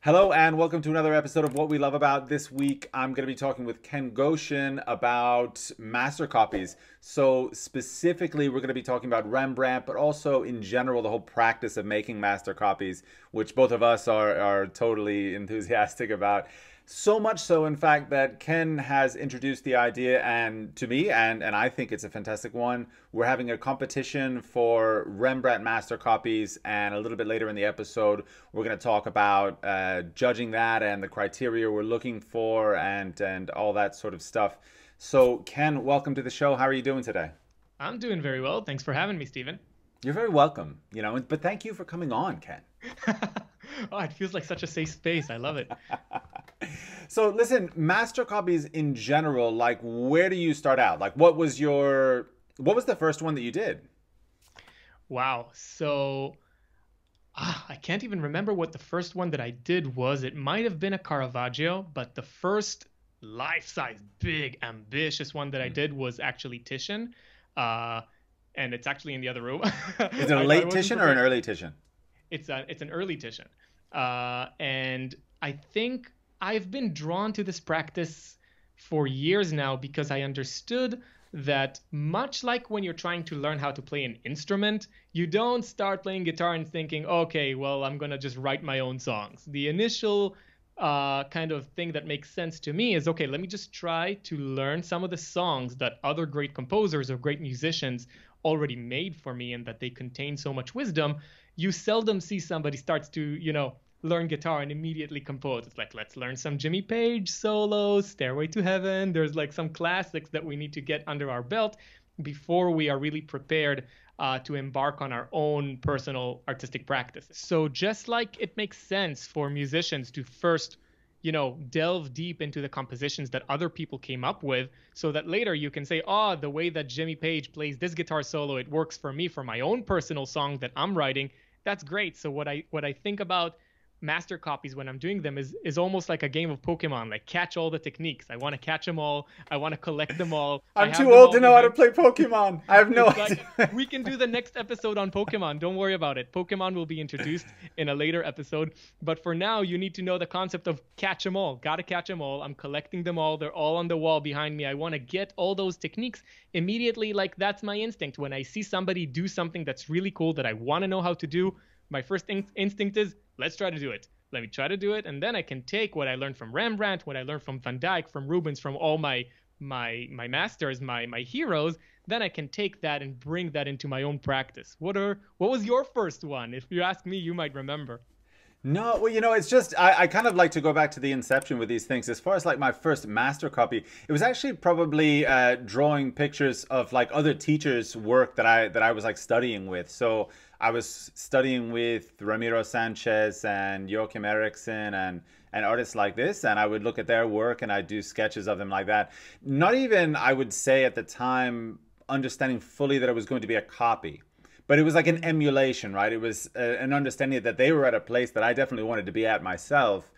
Hello and welcome to another episode of What We Love About. This week I'm going to be talking with Ken Goshen about master copies. So specifically we're going to be talking about Rembrandt, but also in general the whole practice of making master copies, which both of us are totally enthusiastic about. So much so, in fact, that Ken has introduced the idea and to me, and I think it's a fantastic one. We're having a competition for Rembrandt master copies, and a little bit later in the episode, we're going to talk about judging that and the criteria we're looking for and all that sort of stuff. So, Ken, welcome to the show. How are you doing today? I'm doing very well. Thanks for having me, Stephen. You're very welcome, but thank you for coming on, Ken. Oh, it feels like such a safe space. I love it. So listen, master copies in general, like where do you start out? Like what was the first one that you did? Wow. So I can't even remember what the first one that I did was. It might have been a Caravaggio, but the first life-size, big, ambitious one that I did was actually Titian. And it's actually in the other room. Is it a late Titian or an early Titian? It's an early Titian. And I think I've been drawn to this practice for years now because I understood that much like when you're trying to learn how to play an instrument, you don't start playing guitar and thinking, okay, well, I'm going to just write my own songs. The initial kind of thing that makes sense to me is, okay, let me just try to learn some of the songs that other great composers or great musicians already made for me and that they contain so much wisdom. You seldom see somebody starts to, learn guitar and immediately compose. It's like, let's learn some Jimmy Page solos, Stairway to Heaven. There's like some classics that we need to get under our belt before we are really prepared to embark on our own personal artistic practice. So just like it makes sense for musicians to first, delve deep into the compositions that other people came up with so that later you can say, the way that Jimmy Page plays this guitar solo, it works for me for my own personal song that I'm writing. That's great. So what I think about master copies when I'm doing them is almost like a game of Pokemon, like catch all the techniques. I want to catch them all. I want to collect them all. I'm too old to know how to play Pokemon. I have no idea. Like, we can do the next episode on Pokemon. Don't worry about it. Pokemon will be introduced in a later episode. But for now, you need to know the concept of catch them all. Gotta catch them all. I'm collecting them all. They're all on the wall behind me. I want to get all those techniques immediately. Like that's my instinct. When I see somebody do something that's really cool that I want to know how to do, my first instinct is, let's try to do it. Let me try to do it, and then I can take what I learned from Rembrandt, what I learned from Van Dyck, from Rubens, from all my masters, my heroes. Then I can take that and bring that into my own practice. What was your first one? If you ask me, you might remember. No, well, it's just, I kind of like to go back to the inception with these things. As far as like my first master copy, it was actually probably drawing pictures of like other teachers' work that I was like studying with. So I was studying with Ramiro Sanchez and Joachim Eriksson and artists like this, and I would look at their work and I'd do sketches of them like that. Not even, I would say at the time, understanding fully that it was going to be a copy. But it was like an emulation, right? It was an understanding that they were at a place that I definitely wanted to be at myself.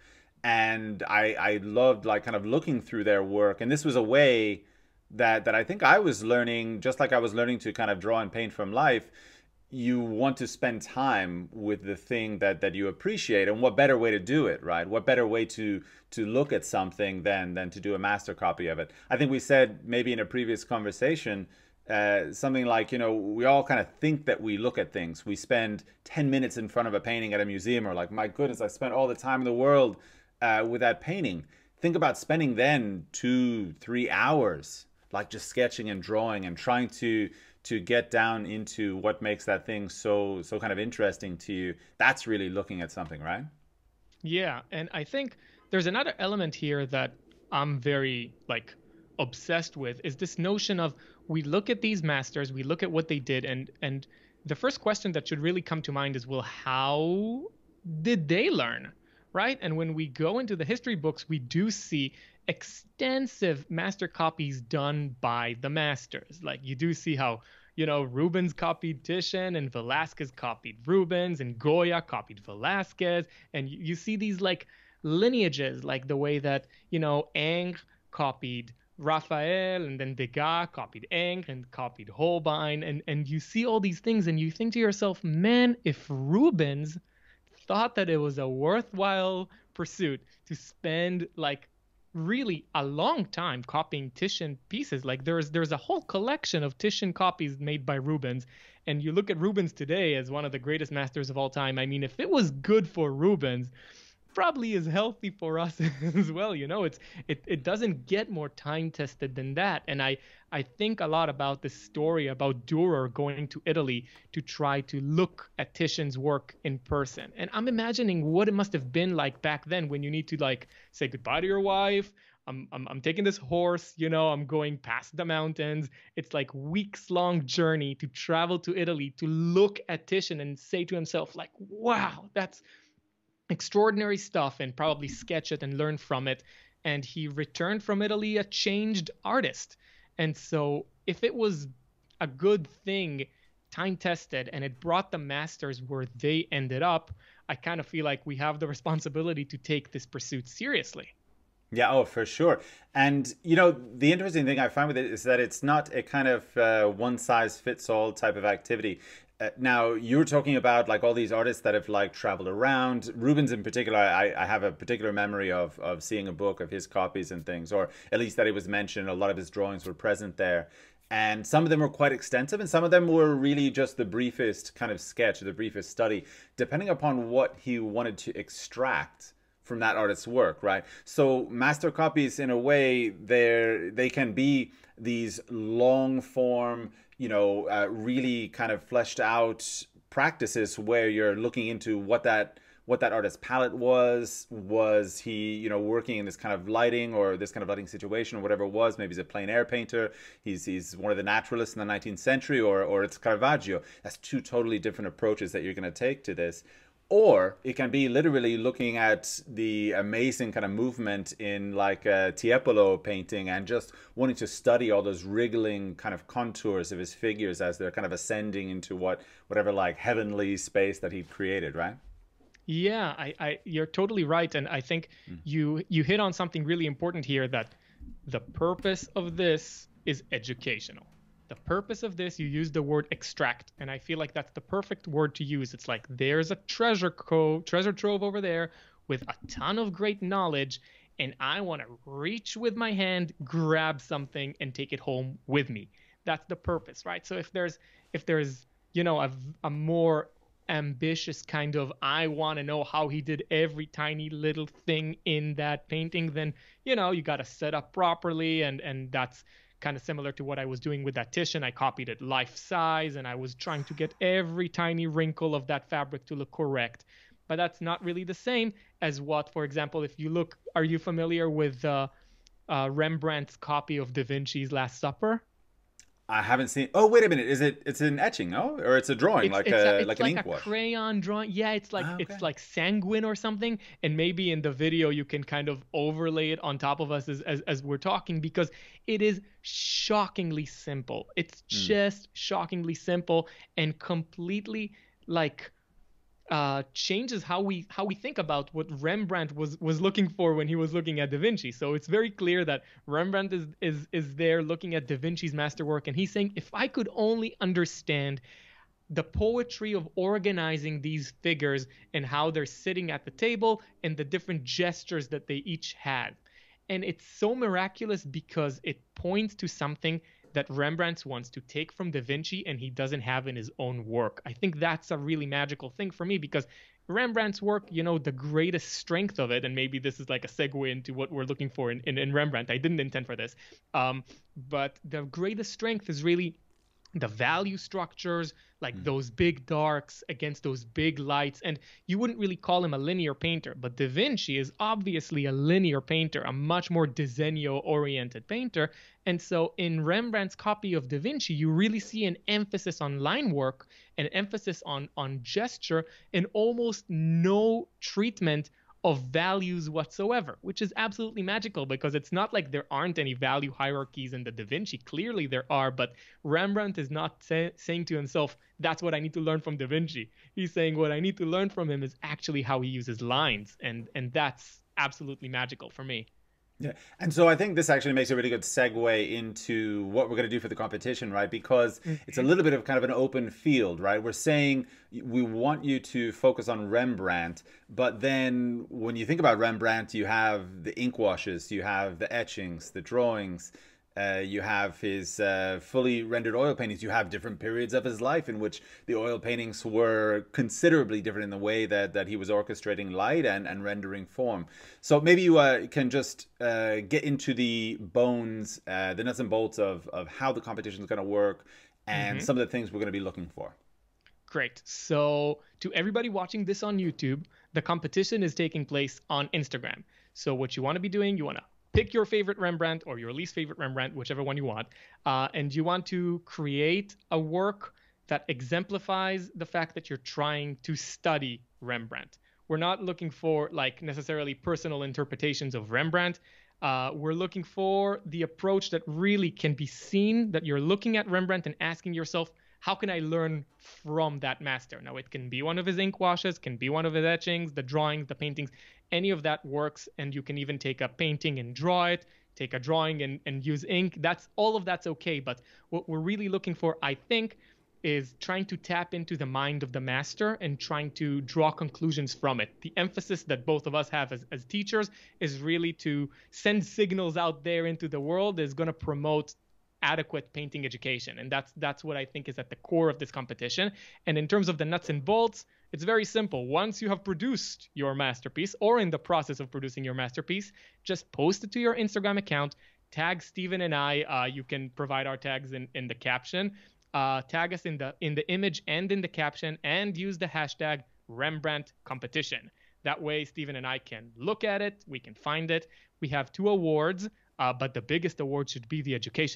And I loved like kind of looking through their work. And this was a way that I think I was learning, just like I was learning to kind of draw and paint from life. You want to spend time with the thing that you appreciate. And what better way to do it, right? What better way to look at something than to do a master copy of it? I think we said maybe in a previous conversation, something like, we all kind of think that we look at things. We spend 10 minutes in front of a painting at a museum, or like, my goodness, I spent all the time in the world with that painting. Think about spending then 2-3 hours, like just sketching and drawing and trying to get down into what makes that thing so kind of interesting to you. That's really looking at something, right? Yeah, and I think there's another element here that I'm very obsessed with is this notion of we look at these masters, we look at what they did, and the first question that should really come to mind is, well, how did they learn, right? And when we go into the history books, we do see extensive master copies done by the masters. Like you do see how, Rubens copied Titian and Velázquez copied Rubens and Goya copied Velázquez. And you see these lineages, like the way that, Ingres copied Raphael, and then Degas copied Ingres and copied Holbein. And you see all these things and you think to yourself, man, if Rubens thought that it was a worthwhile pursuit to spend like really a long time copying Titian pieces. Like there's a whole collection of Titian copies made by Rubens, and you look at Rubens today as one of the greatest masters of all time. I mean, if it was good for Rubens, probably is healthy for us as well. It doesn't get more time tested than that. And I think a lot about this story about Dürer going to Italy to try to look at Titian's work in person. And I'm imagining what it must have been like back then when you need to like say goodbye to your wife. I'm taking this horse, I'm going past the mountains. It's like weeks long journey to travel to Italy to look at Titian and say to himself like, wow, that's extraordinary stuff, and probably sketch it and learn from it. And he returned from Italy a changed artist. And so if it was a good thing, time tested, and it brought the masters where they ended up, I kind of feel like we have the responsibility to take this pursuit seriously. Yeah, oh, for sure. And, the interesting thing I find with it is that it's not a kind of one size fits all type of activity. Now, you're talking about like all these artists that have like traveled around. Rubens in particular, I have a particular memory of seeing a book of his copies and things, or at least that it was mentioned. A lot of his drawings were present there. And some of them were quite extensive, and some of them were really just the briefest kind of sketch, the briefest study, depending upon what he wanted to extract from that artist's work, right? So master copies, in a way, they can be these long form, really kind of fleshed out practices where you're looking into what that artist's palette was. Was he, working in this kind of lighting or this kind of lighting situation or whatever it was? Maybe he's a plein air painter. He's one of the naturalists in the 19th century, or it's Caravaggio. That's two totally different approaches that you're going to take to this. Or it can be literally looking at the amazing kind of movement in like a Tiepolo painting and just wanting to study all those wriggling kind of contours of his figures as they're kind of ascending into whatever like heavenly space that he created, right? Yeah, you're totally right. And I think you hit on something really important here, that the purpose of this is educational. The purpose of this, you use the word extract, and I feel like that's the perfect word to use. It's like there's a treasure trove over there with a ton of great knowledge, and I want to reach with my hand, grab something, and take it home with me. That's the purpose, right? So if there's a more ambitious kind of, I want to know how he did every tiny little thing in that painting, then you got to set up properly, and that's kind of similar to what I was doing with that Titian. I copied it life size, and I was trying to get every tiny wrinkle of that fabric to look correct. But that's not really the same as what, for example, if you look, are you familiar with Rembrandt's copy of Da Vinci's Last Supper? I haven't seen. Oh, wait a minute. It's an etching, no? Or it's a drawing, like an ink wash. A crayon drawing. Yeah, it's like okay. It's like sanguine or something. And maybe in the video you can kind of overlay it on top of us as we're talking, because it is shockingly simple. It's just shockingly simple and completely like changes how we think about what Rembrandt was looking for when he was looking at Da Vinci. So it's very clear that Rembrandt is there looking at Da Vinci's masterwork, and he's saying, if I could only understand the poetry of organizing these figures and how they're sitting at the table and the different gestures that they each had. And it's so miraculous because it points to something that Rembrandt wants to take from Da Vinci and he doesn't have in his own work. I think that's a really magical thing for me, because Rembrandt's work, the greatest strength of it, and maybe this is like a segue into what we're looking for in Rembrandt. I didn't intend for this. But the greatest strength is really the value structures, like those big darks against those big lights. And you wouldn't really call him a linear painter, but Da Vinci is obviously a linear painter, a much more disegno-oriented painter. And so in Rembrandt's copy of Da Vinci, you really see an emphasis on line work, an emphasis on gesture, and almost no treatment of values whatsoever, which is absolutely magical, because it's not like there aren't any value hierarchies in the Da Vinci. Clearly there are, but Rembrandt is not saying to himself, that's what I need to learn from Da Vinci. He's saying what I need to learn from him is actually how he uses lines, and that's absolutely magical for me. Yeah. And so I think this actually makes a really good segue into what we're going to do for the competition, right? Because it's a Mhm. little bit of kind of an open field, right? We're saying we want you to focus on Rembrandt, but then when you think about Rembrandt, you have the ink washes, you have the etchings, the drawings, you have his fully rendered oil paintings. You have different periods of his life in which the oil paintings were considerably different in the way that he was orchestrating light and rendering form. So maybe you can just get into the bones, the nuts and bolts of how the competition is going to work and Mhm. some of the things we're going to be looking for. Great. So, to everybody watching this on YouTube, the competition is taking place on Instagram. So, what you want to be doing, you want to pick your favorite Rembrandt or your least favorite Rembrandt, whichever one you want, and you want to create a work that exemplifies the fact that you're trying to study Rembrandt. We're not looking for like necessarily personal interpretations of Rembrandt. We're looking for the approach that really can be seen, that you're looking at Rembrandt and asking yourself, how can I learn from that master? Now, it can be one of his ink washes, can be one of his etchings, the drawings, the paintings, any of that works. And you can even take a painting and draw it, take a drawing and use ink. That's all of that's okay. But what we're really looking for, I think, is trying to tap into the mind of the master and trying to draw conclusions from it. The emphasis that both of us have as teachers is really to send signals out there into the world, is going to promote adequate painting education, and that's what I think is at the core of this competition. And in terms of the nuts and bolts, it's very simple. Once you have produced your masterpiece or in the process of producing your masterpiece, just post it to your Instagram account, tag Stephen and I. You can provide our tags in the caption. Tag us in the image and in the caption, and use the hashtag Rembrandt competition. That way Stephen and I can look at it, we can find it. We have two awards, but the biggest award should be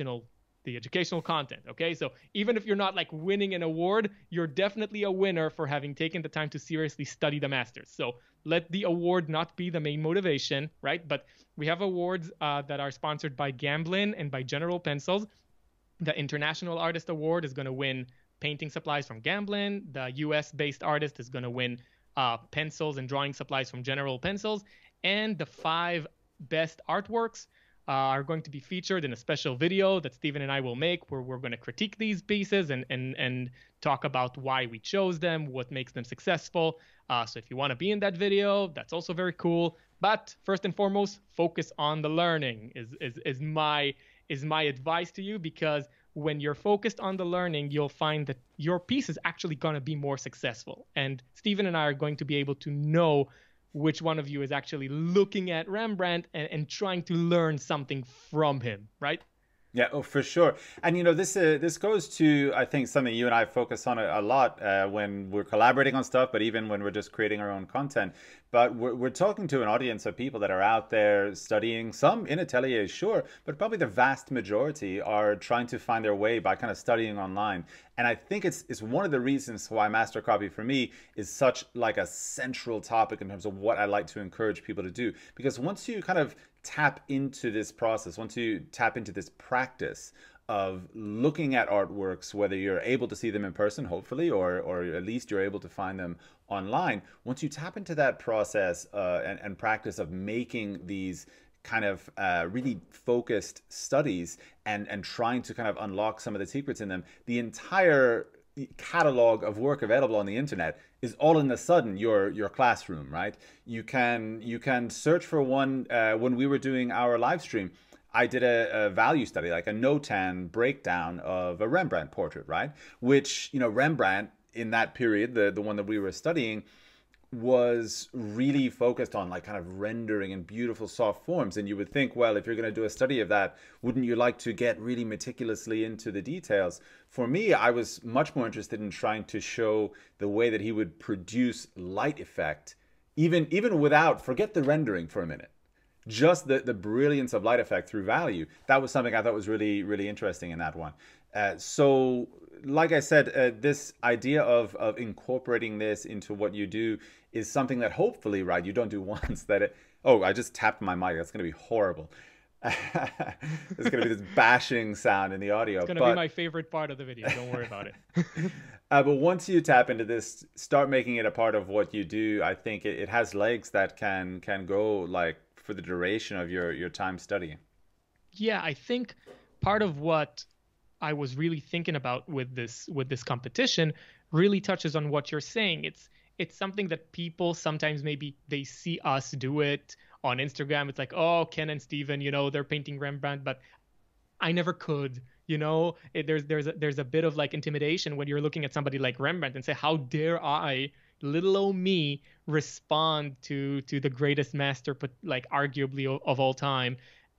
the educational content. Okay, so even if you're not like winning an award, you're definitely a winner for having taken the time to seriously study the masters. So let the award not be the main motivation, right? But we have awards that are sponsored by Gamblin and by General Pencils. The International Artist Award is going to win painting supplies from Gamblin. The US based artist is going to win pencils and drawing supplies from General Pencils. And the five best artworks are going to be featured in a special video that Stephen and I will make, where we're going to critique these pieces and talk about why we chose them, what makes them successful. So if you want to be in that video, that's also very cool. But first and foremost, focus on the learning is my advice to you, because when you're focused on the learning, you'll find that your piece is actually going to be more successful. And Stephen and I are going to be able to know which one of you is actually looking at Rembrandt and trying to learn something from him, right? Yeah, oh, for sure. And this goes to, I think, something you and I focus on a lot when we're collaborating on stuff, but even when we're just creating our own content. But we're talking to an audience of people that are out there studying, some in ateliers, sure, but probably the vast majority are trying to find their way by kind of studying online. And I think it's one of the reasons why master copy for me is such like a central topic in terms of what I like to encourage people to do. Because once you kind of tap into this process, once you tap into this practice of looking at artworks, whether you're able to see them in person, hopefully, or at least you're able to find them online, once you tap into that process and practice of making these kind of really focused studies and trying to kind of unlock some of the secrets in them, the entire catalog of work available on the internet is all in a sudden your classroom, right? You can search for one. When we were doing our live stream, I did a value study, like a notan breakdown of a Rembrandt portrait, right? Which, Rembrandt in that period, the one that we were studying, was really focused on like kind of rendering in beautiful soft forms. And you would think, well, if you're going to do a study of that, wouldn't you like to get really meticulously into the details? For me, I was much more interested in trying to show the way that he would produce light effect, even without, forget the rendering for a minute, just the brilliance of light effect through value. That was something I thought was really, really interesting in that one. So like I said, this idea of incorporating this into what you do is something that hopefully, right, you don't do once that it, oh, I just tapped my mic. That's going to be horrible. There's going to be this bashing sound in the audio. It's going to be my favorite part of the video. Don't worry about it. But once you tap into this, start making it a part of what you do, I think it has legs that can go like for the duration of your time studying? Yeah, I think part of what I was really thinking about with this competition really touches on what you're saying. It's something that people sometimes maybe they see us do it on Instagram. It's like, oh, Ken and Steven, they're painting Rembrandt, but I never could. There's a bit of like intimidation when you're looking at somebody like Rembrandt and say, how dare I, little old me, respond to the greatest master, but like arguably of all time,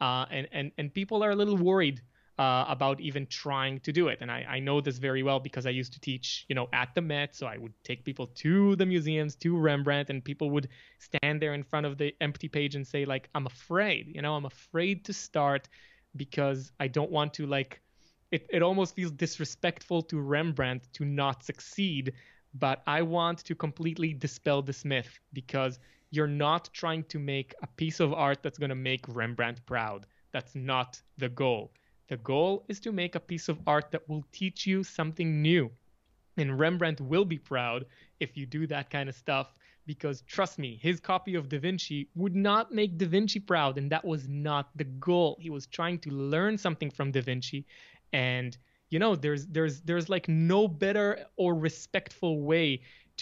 and people are a little worried about even trying to do it. And I know this very well because I used to teach, at the Met. So I would take people to the museums, to Rembrandt, and people would stand there in front of the empty page and say, like, I'm afraid, I'm afraid to start because I don't want to, like, it almost feels disrespectful to Rembrandt to not succeed. But I want to completely dispel this myth because you're not trying to make a piece of art that's going to make Rembrandt proud. That's not the goal. The goal is to make a piece of art that will teach you something new. And Rembrandt will be proud if you do that kind of stuff because trust me, his copy of Da Vinci would not make Da Vinci proud, and that was not the goal. He was trying to learn something from Da Vinci, and there's like no better or respectful way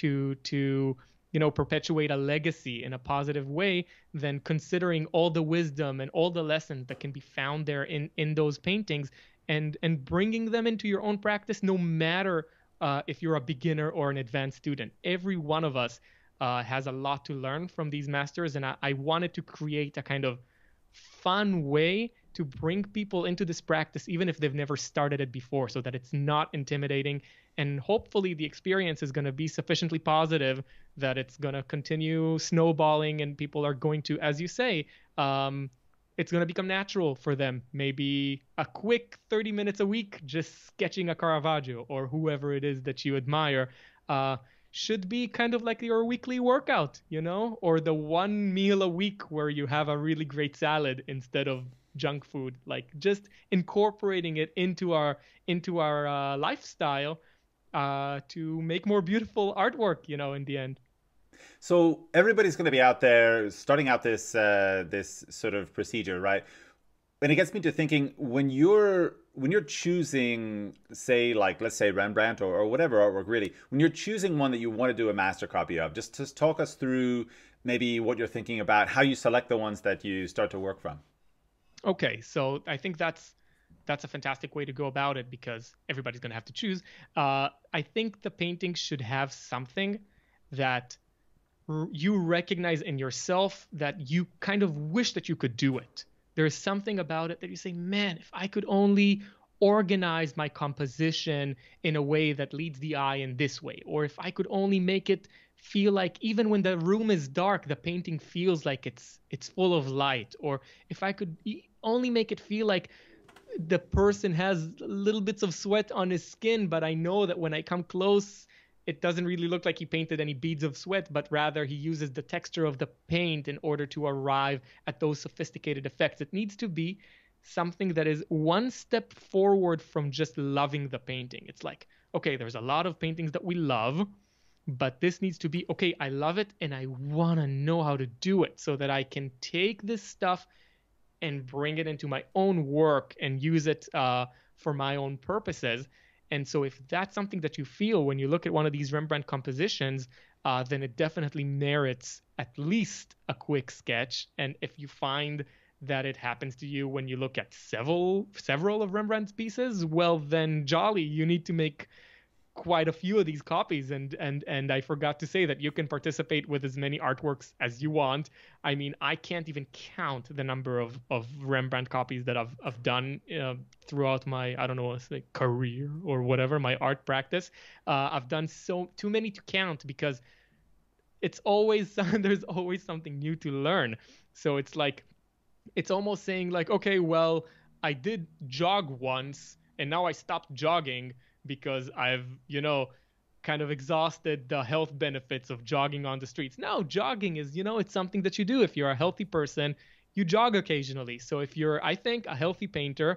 to perpetuate a legacy in a positive way than considering all the wisdom and all the lessons that can be found there in those paintings and bringing them into your own practice, no matter if you're a beginner or an advanced student. Every one of us has a lot to learn from these masters, and I wanted to create a kind of fun way to bring people into this practice, even if they've never started it before, so that it's not intimidating. And hopefully the experience is going to be sufficiently positive that it's going to continue snowballing and people are going to, as you say, it's going to become natural for them. Maybe a quick 30 minutes a week just sketching a Caravaggio or whoever it is that you admire should be kind of like your weekly workout, or the one meal a week where you have a really great salad instead of junk food. Like just incorporating it into our lifestyle to make more beautiful artwork, in the end. So everybody's going to be out there starting out this sort of procedure, right? And it gets me to thinking, when you're choosing, say, like, let's say Rembrandt or whatever artwork, really, when you're choosing one that you want to do a master copy of, just talk us through maybe what you're thinking about, how you select the ones that you start to work from. Okay, so I think that's a fantastic way to go about it because everybody's going to have to choose. I think the painting should have something that you recognize in yourself that you kind of wish that you could do it. There's something about it that you say, man, if I could only organize my composition in a way that leads the eye in this way, or if I could only make it feel like even when the room is dark, the painting feels like it's full of light, or if I could only make it feel like the person has little bits of sweat on his skin, but I know that when I come close, it doesn't really look like he painted any beads of sweat, but rather he uses the texture of the paint in order to arrive at those sophisticated effects. It needs to be something that is one step forward from just loving the painting. It's like, okay, there's a lot of paintings that we love, but this needs to be, okay, I love it and I want to know how to do it so that I can take this stuff and bring it into my own work and use it for my own purposes. And so if that's something that you feel when you look at one of these Rembrandt compositions, then it definitely merits at least a quick sketch. And if you find that it happens to you when you look at several of Rembrandt's pieces, well, then jolly, you need to make quite a few of these copies. And I forgot to say that you can participate with as many artworks as you want. I mean, I can't even count the number of Rembrandt copies that I've done throughout my, I don't know, say career or whatever, my art practice. I've done too many to count because it's always, there's always something new to learn. So it's like, it's almost saying like, okay, well, I did jog once and now I stopped jogging because I've, kind of exhausted the health benefits of jogging on the streets. No, jogging is, it's something that you do. If you're a healthy person, you jog occasionally. So if you're, I think, a healthy painter,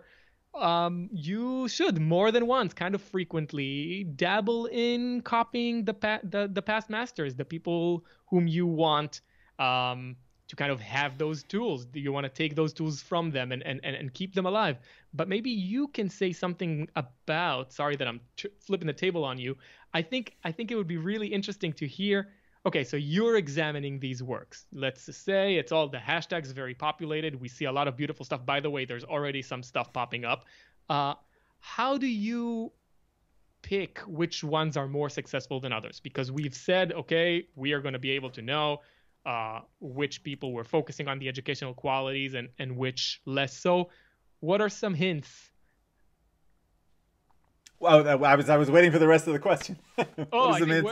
you should more than once, kind of frequently, dabble in copying the past masters, the people whom you want to kind of have those tools. You want to take those tools from them and keep them alive. But maybe you can say something about, sorry that I'm flipping the table on you. I think it would be really interesting to hear. Okay, so you're examining these works. Let's just say it's all the hashtags very populated. We see a lot of beautiful stuff. By the way, there's already some stuff popping up. How do you pick which ones are more successful than others? Because we've said, okay, we are going to be able to know which people were focusing on the educational qualities and which less so. What are some hints? Well, I was waiting for the rest of the question. Oh, I mean,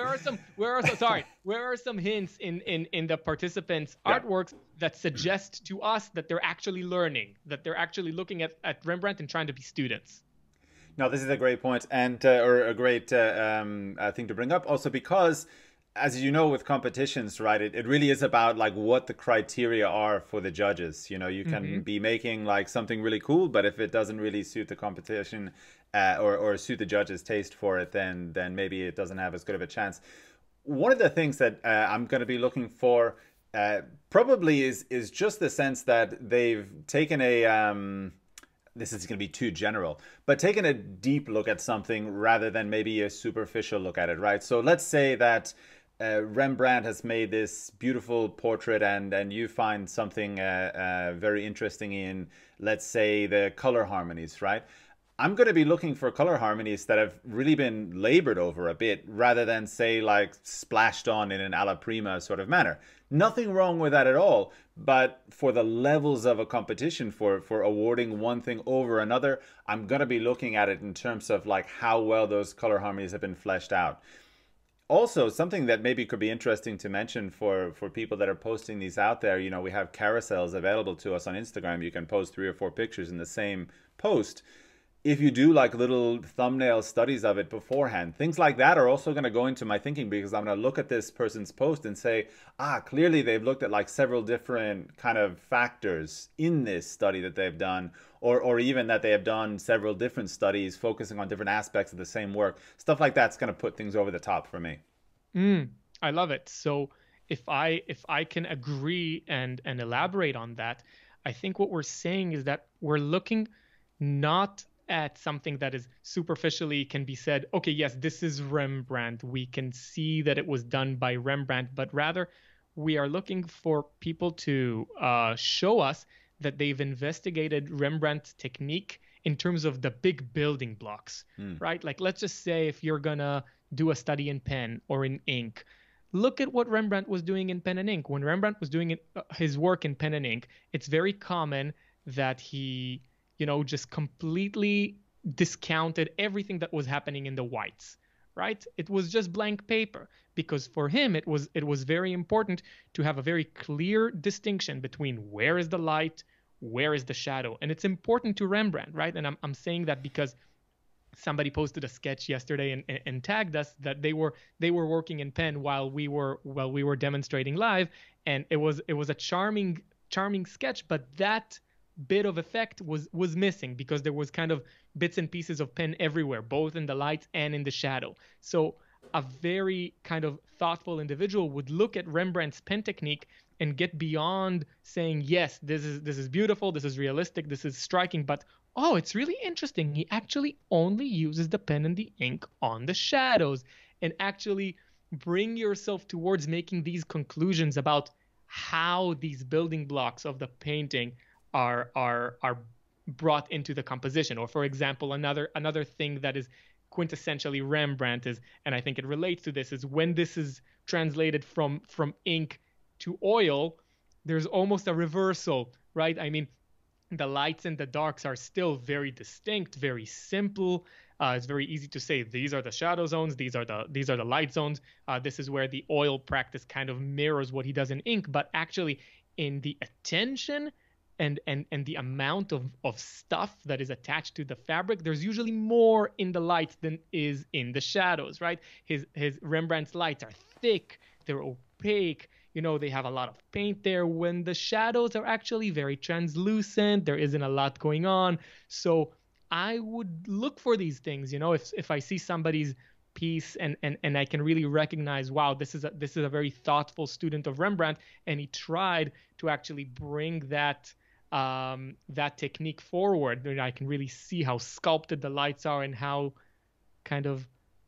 where are some hints in the participants' yeah. artworks that suggest to us that they're actually learning, that they're actually looking at Rembrandt and trying to be students? No, this is a great point, and or a great thing to bring up. Also, because as you know, with competitions, right, it really is about like what the criteria are for the judges. You know, you can be making like something really cool, but if it doesn't really suit the competition or suit the judges' taste for it, then maybe it doesn't have as good of a chance. One of the things that I'm going to be looking for probably is just the sense that they've taken a this is going to be too general, but taking a deep look at something rather than maybe a superficial look at it, right? So let's say that Rembrandt has made this beautiful portrait and you find something very interesting in, let's say, the color harmonies, right? I'm going to be looking for color harmonies that have really been labored over a bit rather than, say, like splashed on in an alla prima sort of manner. Nothing wrong with that at all. But for the levels of a competition, for awarding one thing over another, I'm going to be looking at it in terms of like how well those color harmonies have been fleshed out. Also, something that maybe could be interesting to mention for people that are posting these out there, you know, we have carousels available to us on Instagram. You can post 3 or 4 pictures in the same post. If you do like little thumbnail studies of it beforehand, things like that are also going to go into my thinking, because I'm going to look at this person's post and say, clearly they've looked at like several different kind of factors in this study that they've done, or even that they have done several different studies focusing on different aspects of the same work. Stuff like that's going to put things over the top for me. I love it. So if I can agree and elaborate on that, I think what we're saying is that we're looking not at something that is superficially can be said, okay, yes, this is Rembrandt. We can see that it was done by Rembrandt, but rather we are looking for people to show us that they've investigated Rembrandt's technique in terms of the big building blocks, right? Like, let's just say if you're gonna do a study in pen or in ink, look at what Rembrandt was doing in pen and ink. When Rembrandt was doing his work in pen and ink, it's very common that he just completely discounted everything that was happening in the whites, right? It was just blank paper, because for him it was very important to have a very clear distinction between where is the light, where is the shadow. And it's important to Rembrandt, right? And I'm saying that because somebody posted a sketch yesterday and tagged us that they were working in pen while we were demonstrating live, and it was a charming sketch, but that bit of effect was missing because there was kind of bits and pieces of pen everywhere, both in the light and in the shadow. So a very kind of thoughtful individual would look at Rembrandt's pen technique and get beyond saying, yes, this is beautiful, this is realistic, this is striking, but oh, it's really interesting. He actually only uses the pen and the ink on the shadows, and actually bring yourself towards making these conclusions about how these building blocks of the painting are brought into the composition. Or for example, another thing that is quintessentially Rembrandt is, and I think it relates to this, is when this is translated from ink to oil, there's almost a reversal, right? I mean, the lights and the darks are still very distinct, very simple. It's very easy to say these are the shadow zones, these are the light zones. This is where the oil practice kind of mirrors what he does in ink, but actually in the attention and the amount of stuff that is attached to the fabric, there's usually more in the lights than is in the shadows, right? His Rembrandt's lights are thick, they're opaque, they have a lot of paint there, when the shadows are actually very translucent, there isn't a lot going on. So I would look for these things, if I see somebody's piece, and I can really recognize, wow, this is a very thoughtful student of Rembrandt, and he tried to actually bring that technique forward. And I can really see how sculpted the lights are and how kind of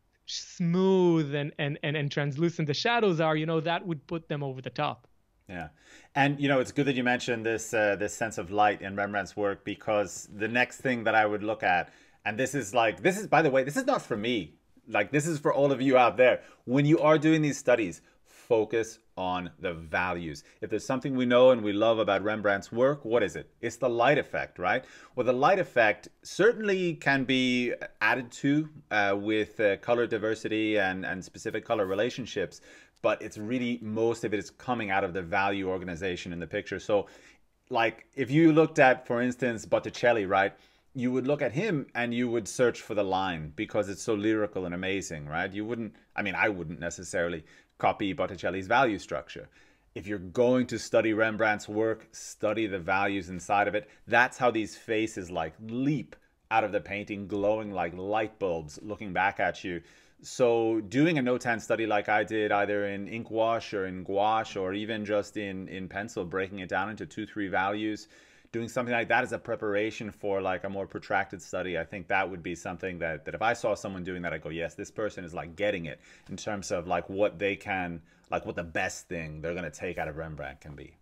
smooth and translucent the shadows are. That would put them over the top. Yeah, and it's good that you mentioned this sense of light in Rembrandt's work, because the next thing that I would look at, and this is by the way, this is not for me, like this is for all of you out there. When you are doing these studies, focus on the values. If there's something we know and we love about Rembrandt's work, what is it? It's the light effect, right? Well, the light effect certainly can be added to with color diversity and specific color relationships, but it's really, most of it is coming out of the value organization in the picture. So like if you looked at, for instance, Botticelli, right? You would look at him and you would search for the line because it's so lyrical and amazing, right? You wouldn't, I mean, I wouldn't necessarily copy Botticelli's value structure. If you're going to study Rembrandt's work, study the values inside of it. That's how these faces like leap out of the painting, glowing like light bulbs looking back at you. So doing a notan study like I did, either in ink wash or in gouache, or even just in pencil, breaking it down into 2-3 values, doing something like that as a preparation for like a more protracted study, I think that would be something that if I saw someone doing that, I'd go, yes, this person is like getting it in terms of like what they can, like what the best thing they're going to take out of Rembrandt can be.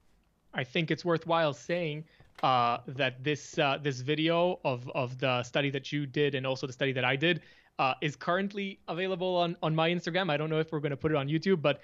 I think it's worthwhile saying that this video of the study that you did and also the study that I did is currently available on my Instagram. I don't know if we're going to put it on YouTube, but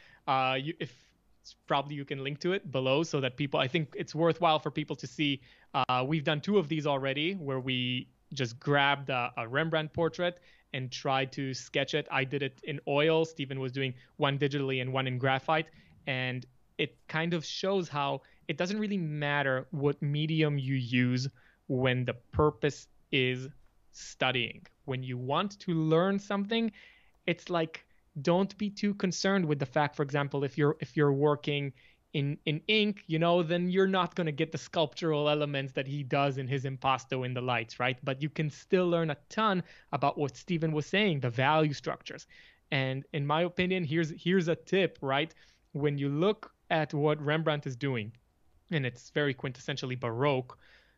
if probably you can link to it below so that people, I think it's worthwhile for people to see. We've done 2 of these already where we just grabbed a Rembrandt portrait and tried to sketch it. I did it in oil. Stephen was doing one digitally and one in graphite. And it kind of shows how it doesn't really matter what medium you use when the purpose is studying. When you want to learn something, it's like, don't be too concerned with the fact, for example, if you're working in ink, then you're not going to get the sculptural elements that he does in his impasto in the lights, right? But you can still learn a ton about what Stephen was saying, the value structures. And in my opinion, here's a tip, right? When you look at what Rembrandt is doing, and it's very quintessentially Baroque,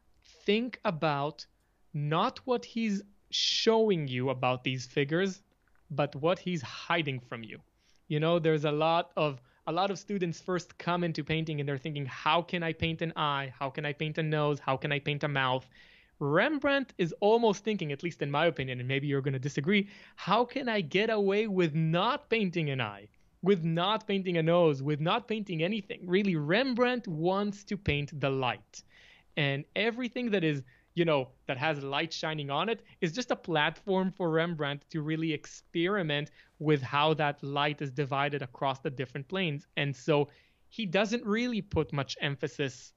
think about not what he's showing you about these figures, but what he's hiding from you. There's a lot of students first come into painting and they're thinking, how can I paint an eye? How can I paint a nose? How can I paint a mouth? Rembrandt is almost thinking, at least in my opinion, and maybe you're going to disagree, how can I get away with not painting an eye, with not painting a nose, with not painting anything? Really, Rembrandt wants to paint the light. And everything that is that has light shining on it is just a platform for Rembrandt to really experiment with how that light is divided across the different planes. And so he doesn't really put much emphasis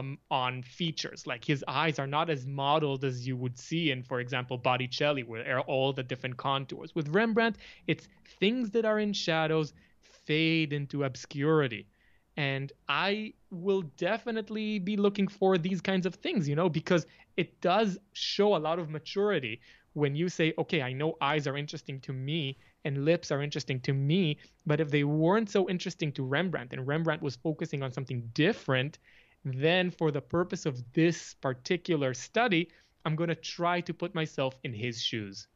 on features. Like his eyes are not as modeled as you would see in, for example, Botticelli, where all the different contours. With Rembrandt, it's things that are in shadows fade into obscurity. And I will definitely be looking for these kinds of things, because it does show a lot of maturity when you say, okay, I know eyes are interesting to me and lips are interesting to me, but if they weren't so interesting to Rembrandt and Rembrandt was focusing on something different, then for the purpose of this particular study, I'm going to try to put myself in his shoes.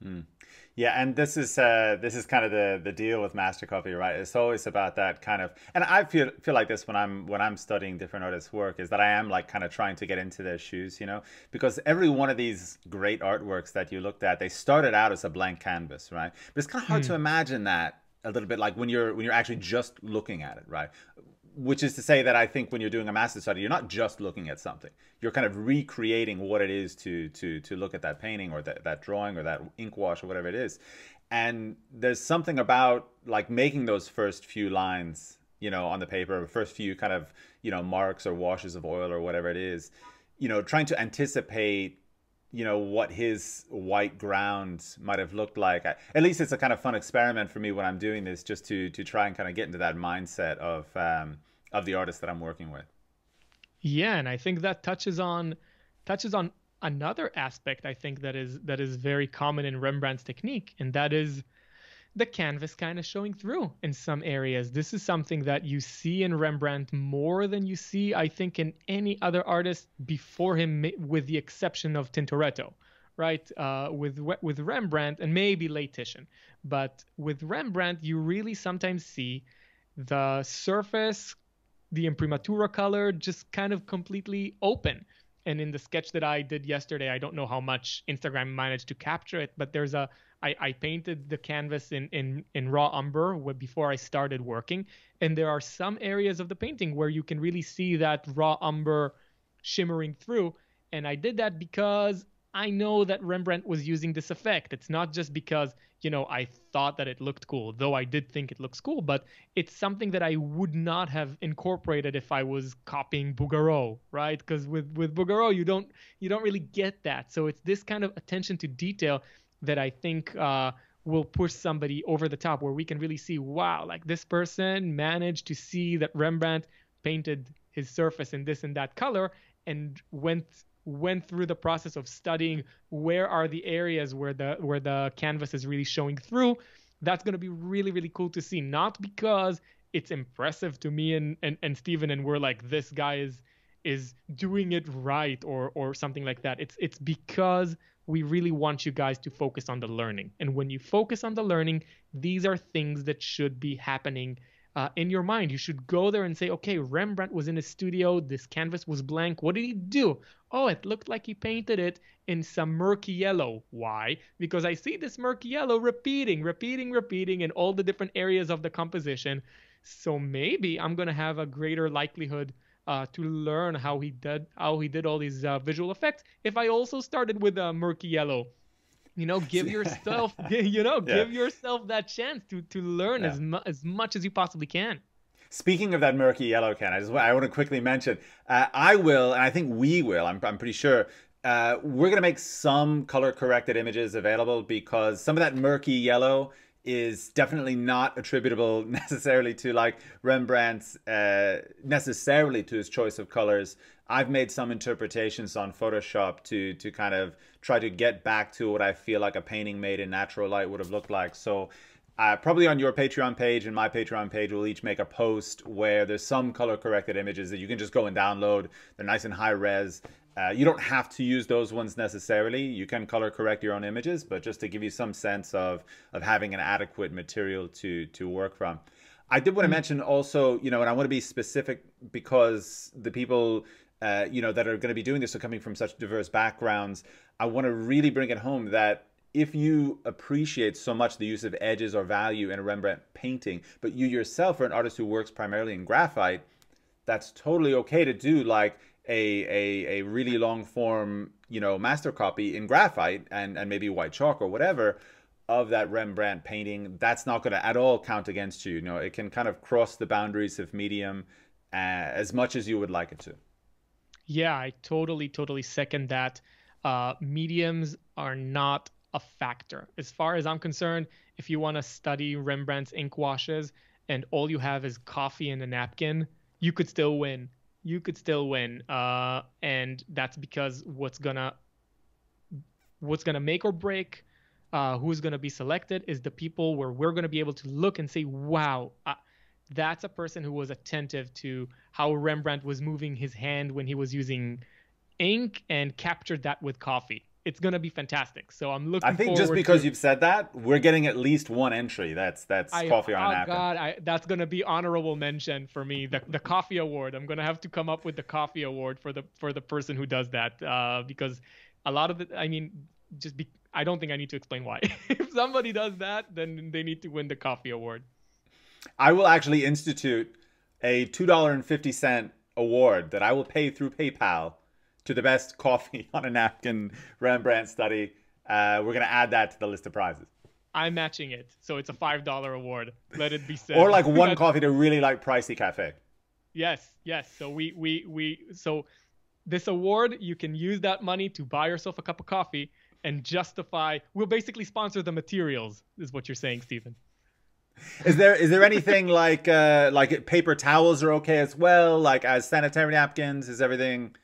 Yeah, and this is kind of the deal with master copy, right? It's always about that kind of, and I feel like this when I'm studying different artists' work, is that I am like kind of trying to get into their shoes, because every one of these great artworks that you looked at, they started out as a blank canvas, right? But it's kind of hard to imagine that a little bit, like when you're actually just looking at it, right? Which is to say that I think when you're doing a master study, you're not just looking at something. You're kind of recreating what it is to look at that painting or that drawing or that ink wash or whatever it is. And there's something about like making those first few lines, on the paper, first few kind of, marks or washes of oil or whatever it is, trying to anticipate, what his white ground might have looked like. At least it's a kind of fun experiment for me when I'm doing this, just to try and kind of get into that mindset of the artist that I'm working with. Yeah, and I think that touches on another aspect, I think, that is very common in Rembrandt's technique, and that is the canvas kind of showing through in some areas. This is something that you see in Rembrandt more than you see, I think, in any other artist before him, with the exception of Tintoretto, right? With Rembrandt and maybe late Titian, but with Rembrandt, you really sometimes see the surface, the imprimatura color, just kind of completely open. And in the sketch that I did yesterday, I don't know how much Instagram managed to capture it, but I painted the canvas in raw umber before I started working. And there are some areas of the painting where you can really see that raw umber shimmering through. And I did that because I know that Rembrandt was using this effect. It's not just because, I thought that it looked cool, though I did think it looks cool, but it's something that I would not have incorporated if I was copying Bouguereau, right? Because with Bouguereau, you don't really get that. So it's this kind of attention to detail that I think will push somebody over the top, where we can really see, wow, like this person managed to see that Rembrandt painted his surface in this and that color and went through the process of studying where are the areas where the canvas is really showing through. That's going to be really, really cool to see. Not because it's impressive to me and Steven, and we're like, this guy is doing it right or something like that. It's because we really want you guys to focus on the learning. And when you focus on the learning, these are things that should be happening in your mind. You should go there and say, okay, Rembrandt was in his studio. This canvas was blank. What did he do? Oh, it looked like he painted it in some murky yellow. Why? Because I see this murky yellow repeating in all the different areas of the composition. So maybe I'm going to have a greater likelihood to learn how he did all these visual effects if I also started with a murky yellow. Give yourself give yourself that chance to learn as much as you possibly can. Speaking of that murky yellow, Ken, I want to quickly mention, I will, and I think we will, I'm pretty sure, we're going to make some color corrected images available, because some of that murky yellow is definitely not attributable necessarily to like Rembrandt's, necessarily to his choice of colors. I've made some interpretations on Photoshop to kind of try to get back to what I feel like a painting made in natural light would have looked like. So probably on your Patreon page and my Patreon page, we'll each make a post where there's some color corrected images that you can just go and download. They're nice and high res. You don't have to use those ones necessarily. You can color correct your own images, but just to give you some sense of having an adequate material to work from. I did want to mention also, and I want to be specific because the people, that are going to be doing this are coming from such diverse backgrounds. I want to really bring it home that if you appreciate so much the use of edges or value in a Rembrandt painting, but you yourself are an artist who works primarily in graphite, that's totally okay to do like a really long form, master copy in graphite and maybe white chalk or whatever of that Rembrandt painting. That's not going to at all count against you. It can kind of cross the boundaries of medium as much as you would like it to. Yeah, I totally second that. Mediums are not a factor. As far as I'm concerned, if you want to study Rembrandt's ink washes and all you have is coffee and a napkin, you could still win. And that's because what's gonna make or break who's gonna be selected is the people where we're gonna be able to look and say, wow, that's a person who was attentive to how Rembrandt was moving his hand when he was using ink and captured that with coffee. It's going to be fantastic. So I'm looking forward to... I think just because you've said that, we're getting at least one entry. That's coffee on a napkin. Oh, God. That's going to be honorable mention for me. The coffee award. I'm going to have to come up with the coffee award for the person who does that. Because a lot of it, I don't think I need to explain why. If somebody does that, then they need to win the coffee award. I will actually institute a $2.50 award that I will pay through PayPal to the best coffee on a napkin Rembrandt study. We're going to add that to the list of prizes. I'm matching it. So it's a $5 award. Let it be said. Or like one coffee to really like pricey cafe. Yes. So so this award, you can use that money to buy yourself a cup of coffee and justify. We'll basically sponsor the materials, is what you're saying, Stephen. Is there anything like paper towels are okay as well? Like as sanitary napkins, is everything?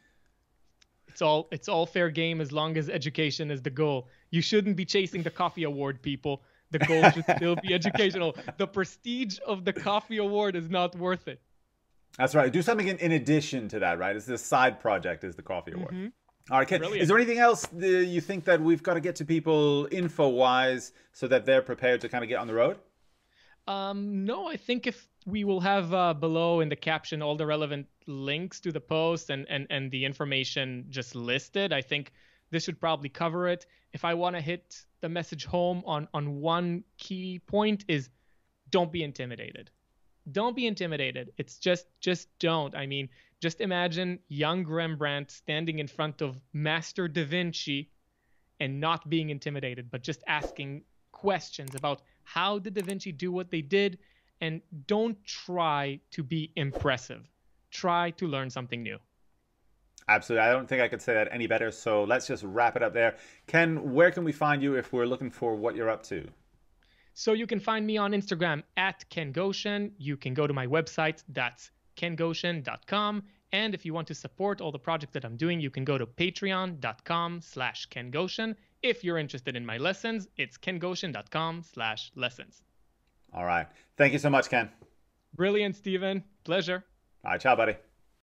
It's all fair game as long as education is the goal. You shouldn't be chasing the coffee award, people. The goal should still be educational. The prestige of the coffee award is not worth it. That's right. Do something in addition to that, right? It's this side project is the coffee award. All right, Ken, Brilliant. is there anything else you think that we've got to get to people info-wise so that they're prepared to kind of get on the road? No, I think if we will have below in the caption all the relevant links to the post and the information just listed, I think this should probably cover it. If I want to hit the message home on one key point is don't be intimidated. Don't be intimidated. It's just don't. I mean, just imagine young Rembrandt standing in front of Master Da Vinci and not being intimidated, but just asking questions about how did Da Vinci do what they did, and don't try to be impressive. Try to learn something new. Absolutely. I don't think I could say that any better. So let's just wrap it up there. Ken, where can we find you if we're looking for what you're up to? So you can find me on Instagram at Ken Goshen. You can go to my website, that's kengoshen.com. And if you want to support all the projects that I'm doing, you can go to patreon.com/Ken Goshen. If you're interested in my lessons, it's kengoshen.com/lessons. All right. Thank you so much, Ken. Brilliant, Stephen. Pleasure. All right. Ciao, buddy.